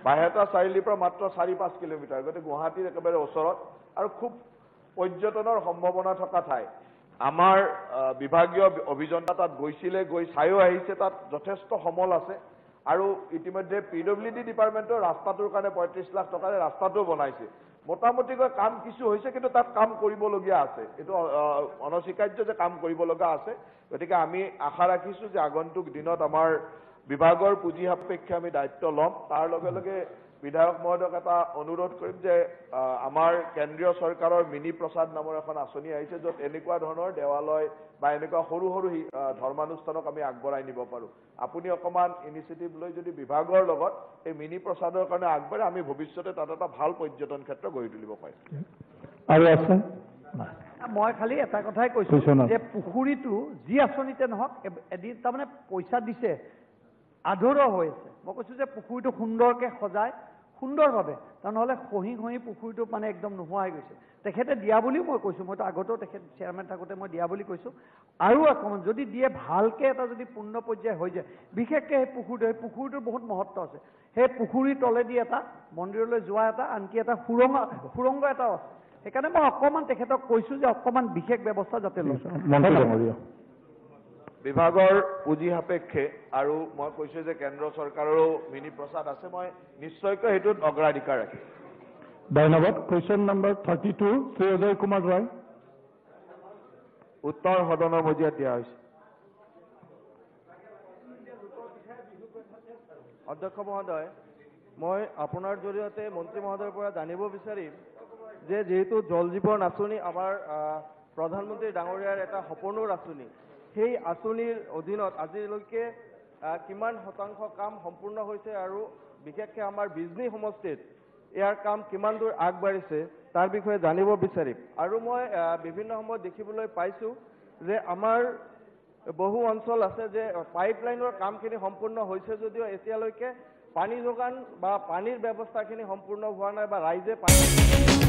বাহেতা চাৰিআলিৰ পৰা মাত্ৰ 4-5 কিলোমিটাৰ গতে গুৱাহাটীৰ একেবাৰে ওচৰত আৰু খুব পৰ্যটনৰ সম্ভাৱনা থকা ঠাই আমাৰ বিভাগীয় অভিযন্তা তাত গৈছিলে গৈ চাইও আহিছে তাত যথেষ্ট সমল আছে আৰু ইতিমধ্যে পিডব্লিউডি ডিপাৰ্টমেন্টৰ ৰাস্তাটোৰ কাৰণে 35 লাখ টকাৰে ৰাস্তাটো বনাইছে মোটামুটিকৈ কাম কিছু হৈছে কিন্তু তাত কাম কৰিবলগীয়া আছে এটো অনস্বীকাৰ্য যে কাম কৰিবলগা আছে গতিকে আমি আশা ৰাখিছো যে আগন্তুক দিনত আমাৰ বিভাগৰ পুঁজি সাপেক্ষে আমি দায়িত্ব লম তাৰ লগে লগে বিধায়ক মহোদয়ক এটা অনুৰোধ কৰিম যে আমাৰ কেন্দ্ৰীয় চৰকাৰৰ মিনি প্ৰসাদ নামৰ এখন আঁচনি আহিছে য'ত এনেকুৱা ধৰণৰ দেৱালয় বা এনেকুৱা সৰু সৰু ধৰ্মানুষ্ঠানক আমি আগবঢ়াই নিব পাৰো আপুনি অকমান ইনিচিয়েটিভ লৈ যদি বিভাগৰ লগত এই মিনি প্ৰসাদৰ কাৰণে আগবাঢ়ে আমি ভৱিষ্যতে তাত এটা ভাল পৰ্যটন ক্ষেত্ৰ গঢ়ি তুলিব পাৰিম আৰু আছে মই খালি এটা কথাই কৈছো যে পুখুৰীটো যি আঁচনিতে নহওক এদিন তাৰমানে পইচা দিছে আধৰুৱা হৈ আছে মই কৈছো যে পুখুৰীটো সুন্দৰকৈ সজাই সুন্দৰভাৱে নহ'লে খহি খহি পুখুৰীটো মানে একদম নোহোৱা হৈ গৈছে তেখেতে দিয়া বুলিও মই কৈছো মইতো আগতেও তেখেত চেয়াৰমেন থাকোঁতে মই দিয়া বুলি কৈছো আৰু অকণমান যদি দিয়ে ভালকৈ এটা যদি পূৰ্ণ পৰ্যায় হৈ যায় বিশেষকৈ সেই পুখুৰীটোৰ বহুত মহত্ব আছে সেই পুখুৰীৰ তলেদি এটা মন্দিৰলৈ যোৱা এটা আনকি এটা সুৰংগ এটাও আছে সেইকাৰণে মই অকণমান তেখেতক কৈছো যে অকণমান বিশেষ ব্যৱস্থা যাতে লয় বিভাগৰ পুঁজি সাপেক্ষে আৰু মই কৈছো যে কেন্দ্ৰ চৰকাৰৰো মিনি প্ৰসাদ আছে মই নিশ্চয়কৈ হেতুত অগ্ৰাধিকাৰ ৰাখিম ধন্যবাদ কোৱেশ্চন নম্বৰ 32 শ্ৰী অজয় কুমাৰ ৰায় উত্তৰ সদনৰ মজিয়াত দিয়া হৈছে অধ্যক্ষ মহোদয় মই আপোনাৰ জৰিয়তে মন্ত্ৰী মহোদয়ৰ পৰা জানিব বিচাৰিম যে যেহেতু জল জীৱন আঁচনি আমাৰ প্ৰধানমন্ত্ৰী ডাঙৰীয়াৰ এটা সপোনৰ আঁচনি সেই আঁচনিৰ অধীনত আজিলৈকে কিমান শতাংশ কাম সম্পূৰ্ণ হৈছে আৰু বিশেষকৈ আমাৰ বিজনী সমষ্টিত ইয়াৰ কাম কিমান দূৰ আগবাঢ়িছে তাৰ বিষয়ে জানিব বিচাৰিম আৰু মই বিভিন্ন সময়ত দেখিবলৈ পাইছো যে আমাৰ বহু অঞ্চল আছে যে পাইপলাইনৰ কামখিনি সম্পূৰ্ণ হৈছে যদিও এতিয়ালৈকে পানী যোগান বা পানীৰ ব্যৱস্থাখিনি সম্পূৰ্ণ হোৱা নাই বা ৰাইজে পানী